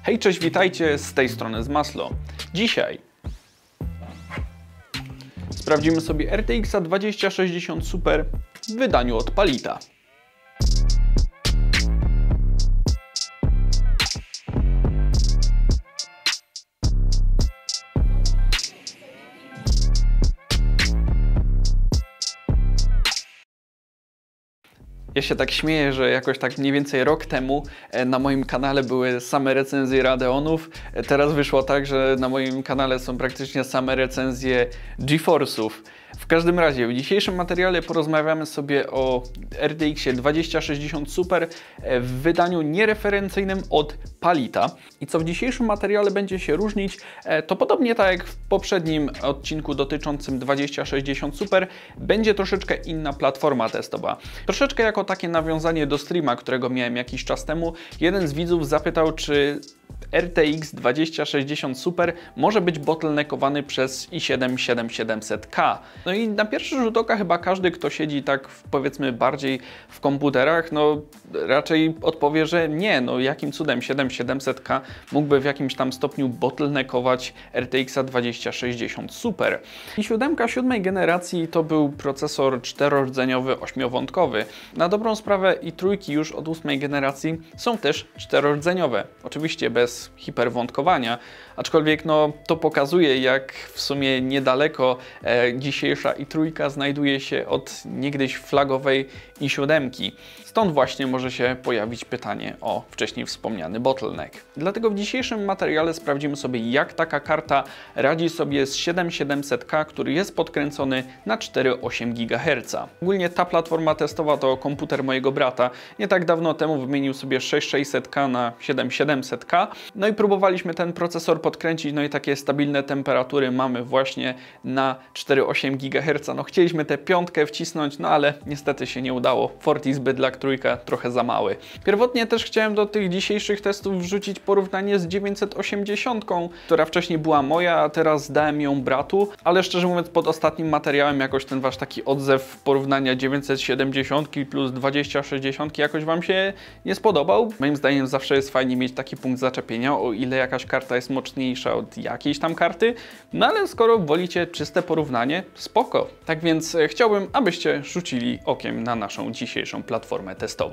Hej, cześć, witajcie, z tej strony z Maslo. Dzisiaj sprawdzimy sobie RTX 2060 Super w wydaniu od Palita. Ja się tak śmieję, że jakoś tak mniej więcej rok temu na moim kanale były same recenzje Radeonów. Teraz wyszło tak, że na moim kanale są praktycznie same recenzje GeForce'ów. W każdym razie w dzisiejszym materiale porozmawiamy sobie o RTX 2060 Super w wydaniu niereferencyjnym od Palita. I co w dzisiejszym materiale będzie się różnić, to podobnie tak jak w poprzednim odcinku dotyczącym 2060 Super, będzie troszeczkę inna platforma testowa. Troszeczkę jako takie nawiązanie do streama, którego miałem jakiś czas temu, jeden z widzów zapytał, czy RTX 2060 Super może być bottleneckowany przez i7 7700K. No i na pierwszy rzut oka chyba każdy, kto siedzi tak powiedzmy bardziej w komputerach, no raczej odpowie, że nie, no jakim cudem 7700K mógłby w jakimś tam stopniu bottleneckować RTX 2060 Super. i7 7 generacji to był procesor czterordzeniowy, 8-wątkowy. Na dobrą sprawę i trójki już od 8 generacji są też czterordzeniowe. Oczywiście bez hiperwątkowania, aczkolwiek no, to pokazuje, jak w sumie niedaleko dzisiejsza i3 znajduje się od niegdyś flagowej i7. Stąd właśnie może się pojawić pytanie o wcześniej wspomniany bottleneck. Dlatego w dzisiejszym materiale sprawdzimy sobie, jak taka karta radzi sobie z 7700K, który jest podkręcony na 4,8 GHz. Ogólnie ta platforma testowa to komputer mojego brata. Nie tak dawno temu wymienił sobie 6600K na 7700K. No i próbowaliśmy ten procesor podkręcić, no i takie stabilne temperatury mamy właśnie na 4,8 GHz. No chcieliśmy tę piątkę wcisnąć, no ale niestety się nie udało. Fortisby dla trójka trochę za mały. Pierwotnie też chciałem do tych dzisiejszych testów wrzucić porównanie z 980, która wcześniej była moja, a teraz dałem ją bratu, ale szczerze mówiąc pod ostatnim materiałem jakoś ten wasz taki odzew porównania 970 plus 2060 jakoś wam się nie spodobał. Moim zdaniem zawsze jest fajnie mieć taki punkt zaczepienia, o ile jakaś karta jest mocniejsza od jakiejś tam karty, no ale skoro wolicie czyste porównanie, spoko. Tak więc chciałbym, abyście rzucili okiem na naszą dzisiejszą platformę testową.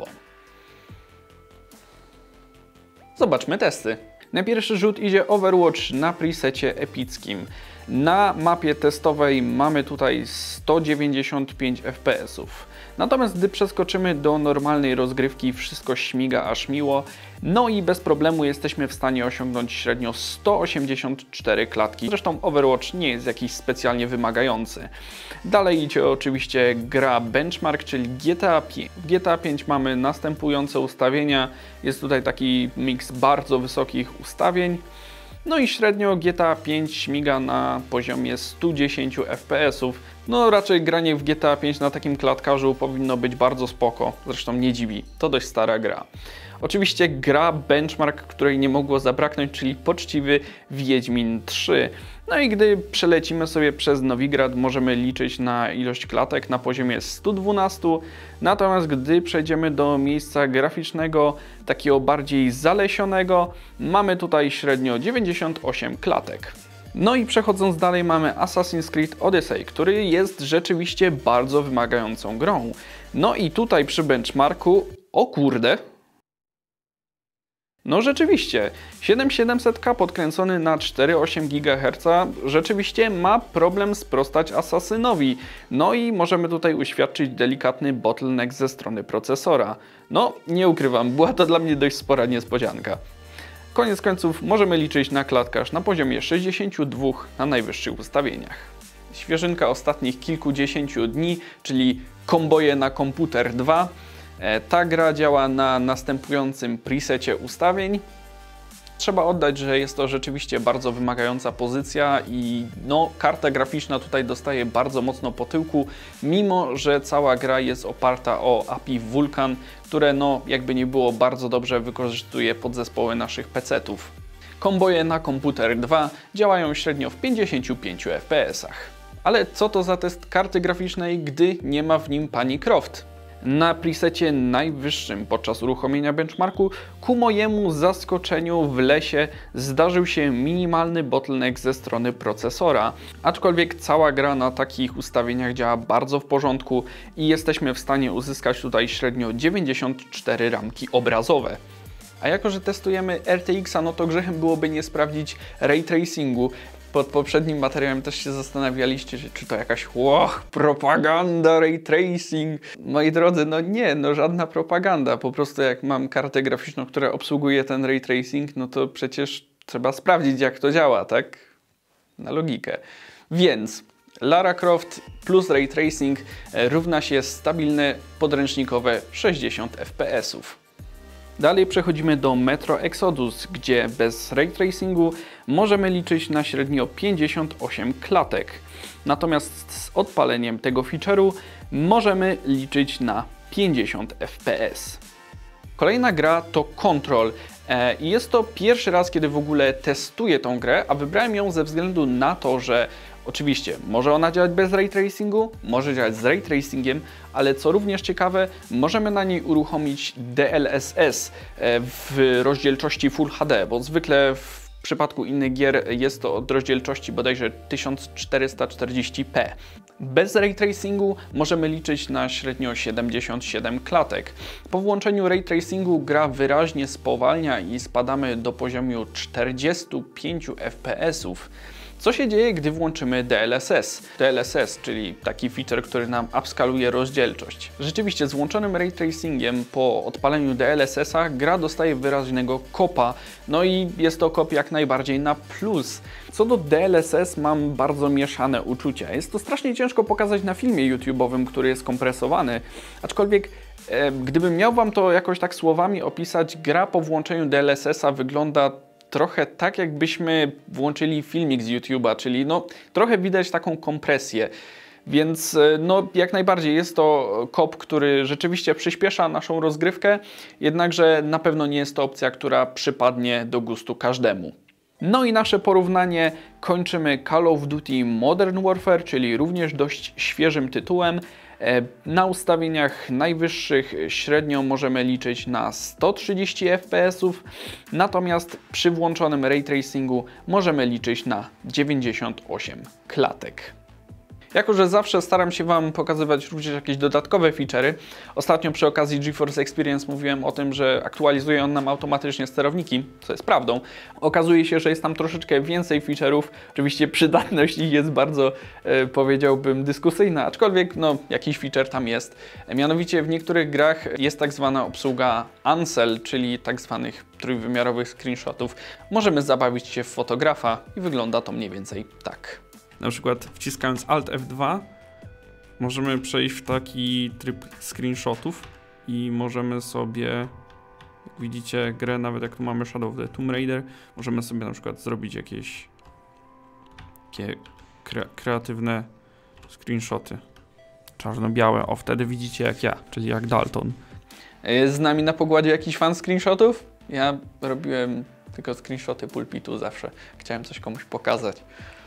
Zobaczmy testy. Na pierwszy rzut idzie Overwatch na presecie epickim. Na mapie testowej mamy tutaj 195 fps. Natomiast gdy przeskoczymy do normalnej rozgrywki, wszystko śmiga aż miło. No i bez problemu jesteśmy w stanie osiągnąć średnio 184 klatki. Zresztą Overwatch nie jest jakiś specjalnie wymagający. Dalej idzie oczywiście gra Benchmark, czyli GTA 5. W GTA 5 mamy następujące ustawienia. Jest tutaj taki miks bardzo wysokich ustawień. No i średnio GTA 5 śmiga na poziomie 110 fps. No raczej granie w GTA 5 na takim klatkarzu powinno być bardzo spoko. Zresztą nie dziwi, to dość stara gra. Oczywiście gra Benchmark, której nie mogło zabraknąć, czyli poczciwy Wiedźmin 3. No i gdy przelecimy sobie przez Nowigrad, możemy liczyć na ilość klatek na poziomie 112. Natomiast gdy przejdziemy do miejsca graficznego, takiego bardziej zalesionego, mamy tutaj średnio 98 klatek. No i przechodząc dalej mamy Assassin's Creed Odyssey, który jest rzeczywiście bardzo wymagającą grą. No i tutaj przy benchmarku, o kurde, no rzeczywiście, 7700K podkręcony na 4,8 GHz rzeczywiście ma problem sprostać Assassinowi. No i możemy tutaj uświadczyć delikatny bottleneck ze strony procesora. No, nie ukrywam, była to dla mnie dość spora niespodzianka. Koniec końców możemy liczyć na klatkarz na poziomie 62 na najwyższych ustawieniach. Świeżynka ostatnich kilkudziesięciu dni, czyli Komboje na komputer 2. Ta gra działa na następującym presecie ustawień. Trzeba oddać, że jest to rzeczywiście bardzo wymagająca pozycja i no, karta graficzna tutaj dostaje bardzo mocno po tyłku, mimo że cała gra jest oparta o API Vulkan, które no, jakby nie było bardzo dobrze wykorzystuje podzespoły naszych PC-ów. Komboje na komputer 2 działają średnio w 55 fps. Ale co to za test karty graficznej, gdy nie ma w nim pani Croft? Na presecie najwyższym podczas uruchomienia benchmarku ku mojemu zaskoczeniu w lesie zdarzył się minimalny bottleneck ze strony procesora, aczkolwiek cała gra na takich ustawieniach działa bardzo w porządku i jesteśmy w stanie uzyskać tutaj średnio 94 ramki obrazowe. A jako że testujemy RTX-a, no to grzechem byłoby nie sprawdzić ray tracingu. Pod poprzednim materiałem też się zastanawialiście, czy to jakaś propaganda, ray tracing. Moi drodzy, no nie, no żadna propaganda. Po prostu jak mam kartę graficzną, która obsługuje ten ray tracing, no to przecież trzeba sprawdzić, jak to działa, tak? Na logikę. Więc Lara Croft plus ray tracing równa się stabilne podręcznikowe 60 fps. Dalej przechodzimy do Metro Exodus, gdzie bez ray tracingu możemy liczyć na średnio 58 klatek. Natomiast z odpaleniem tego feature'u możemy liczyć na 50 fps. Kolejna gra to Control. I jest to pierwszy raz, kiedy w ogóle testuję tą grę, a wybrałem ją ze względu na to, że oczywiście może ona działać bez ray tracingu, może działać z ray tracingiem, ale co również ciekawe, możemy na niej uruchomić DLSS w rozdzielczości Full HD, bo zwykle w przypadku innych gier jest to od rozdzielczości bodajże 1440p. Bez ray tracingu możemy liczyć na średnio 77 klatek. Po włączeniu ray tracingu gra wyraźnie spowalnia i spadamy do poziomu 45 fps. Co się dzieje, gdy włączymy DLSS? DLSS, czyli taki feature, który nam upskaluje rozdzielczość. Rzeczywiście z włączonym ray tracingiem po odpaleniu DLSS-a gra dostaje wyraźnego kopa, no i jest to kop jak najbardziej na plus. Co do DLSS mam bardzo mieszane uczucia. Jest to strasznie ciężko pokazać na filmie YouTube'owym, który jest kompresowany, aczkolwiek gdybym miał Wam to jakoś tak słowami opisać, gra po włączeniu DLSS-a wygląda trochę tak, jakbyśmy włączyli filmik z YouTube'a, czyli no trochę widać taką kompresję. Więc no jak najbardziej jest to kop, który rzeczywiście przyspiesza naszą rozgrywkę, jednakże na pewno nie jest to opcja, która przypadnie do gustu każdemu. No i nasze porównanie kończymy Call of Duty Modern Warfare, czyli również dość świeżym tytułem. Na ustawieniach najwyższych średnio możemy liczyć na 130 fps, natomiast przy włączonym ray tracingu możemy liczyć na 98 klatek. Jako że zawsze staram się Wam pokazywać również jakieś dodatkowe feature'y, ostatnio przy okazji GeForce Experience mówiłem o tym, że aktualizuje on nam automatycznie sterowniki, co jest prawdą. Okazuje się, że jest tam troszeczkę więcej feature'ów. Oczywiście przydatność ich jest bardzo, powiedziałbym, dyskusyjna, aczkolwiek no, jakiś feature tam jest. Mianowicie w niektórych grach jest tak zwana obsługa Ansel, czyli tak zwanych trójwymiarowych screenshotów. Możemy zabawić się w fotografa i wygląda to mniej więcej tak. Na przykład wciskając Alt F2 możemy przejść w taki tryb screenshotów i możemy sobie, jak widzicie, grę, nawet jak tu mamy Shadow of the Tomb Raider, możemy sobie na przykład zrobić jakieś takie kreatywne screenshoty czarno-białe. O, wtedy widzicie jak ja, czyli jak Dalton. Jest z nami na pokładzie jakiś fan screenshotów? Ja robiłem tylko screenshoty pulpitu zawsze. Chciałem coś komuś pokazać.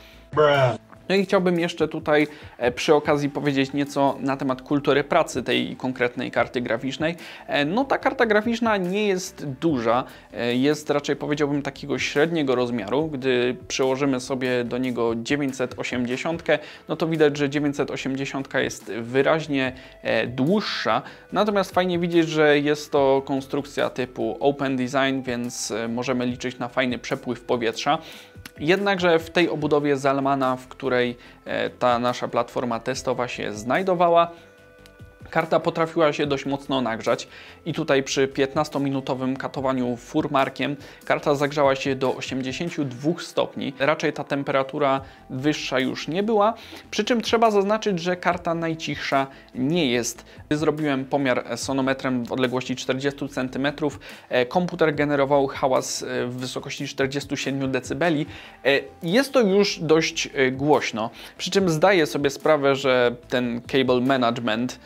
No i chciałbym jeszcze tutaj przy okazji powiedzieć nieco na temat kultury pracy tej konkretnej karty graficznej. No ta karta graficzna nie jest duża, jest raczej powiedziałbym takiego średniego rozmiaru. Gdy przełożymy sobie do niego 980, no to widać, że 980 jest wyraźnie dłuższa. Natomiast fajnie widzieć, że jest to konstrukcja typu Open Design, więc możemy liczyć na fajny przepływ powietrza. Jednakże w tej obudowie Zalmana, w której ta nasza platforma testowa się znajdowała, karta potrafiła się dość mocno nagrzać i tutaj przy 15-minutowym katowaniu furmarkiem karta zagrzała się do 82 stopni. Raczej ta temperatura wyższa już nie była, przy czym trzeba zaznaczyć, że karta najcichsza nie jest. Zrobiłem pomiar sonometrem w odległości 40 cm. Komputer generował hałas w wysokości 47 dB. Jest to już dość głośno, przy czym zdaję sobie sprawę, że ten cable management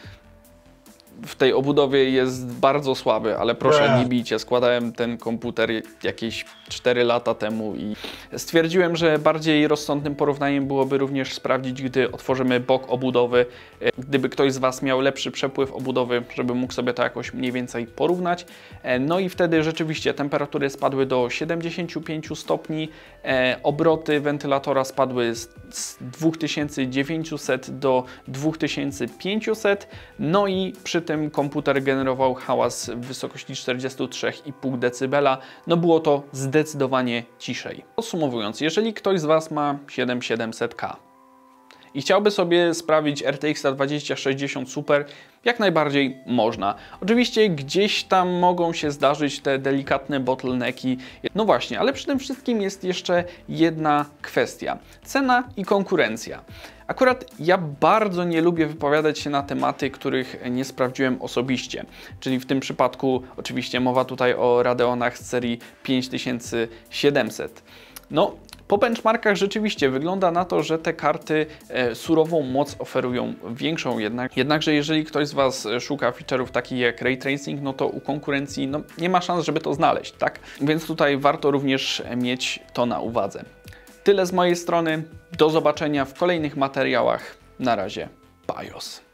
w tej obudowie jest bardzo słaby, ale proszę nie bijcie, składałem ten komputer jakieś 4 lata temu i stwierdziłem, że bardziej rozsądnym porównaniem byłoby również sprawdzić, gdy otworzymy bok obudowy, gdyby ktoś z Was miał lepszy przepływ obudowy, żeby mógł sobie to jakoś mniej więcej porównać. No i wtedy rzeczywiście temperatury spadły do 75 stopni, obroty wentylatora spadły z 2900 do 2500, no i przy tym komputer generował hałas w wysokości 43,5 dB. No było to zdecydowanie ciszej. Podsumowując, jeżeli ktoś z Was ma 7700K i chciałby sobie sprawić RTX 2060 Super, jak najbardziej można. Oczywiście gdzieś tam mogą się zdarzyć te delikatne bottlenecki. No właśnie, ale przy tym wszystkim jest jeszcze jedna kwestia. Cena i konkurencja. Akurat ja bardzo nie lubię wypowiadać się na tematy, których nie sprawdziłem osobiście. Czyli w tym przypadku oczywiście mowa tutaj o Radeonach z serii 5700. No, po benchmarkach rzeczywiście wygląda na to, że te karty surową moc oferują większą jednakże jeżeli ktoś z Was szuka feature'ów takich jak Ray Tracing, no to u konkurencji nie ma szans, żeby to znaleźć, tak? Więc tutaj warto również mieć to na uwadze. Tyle z mojej strony, do zobaczenia w kolejnych materiałach. Na razie, BIOS.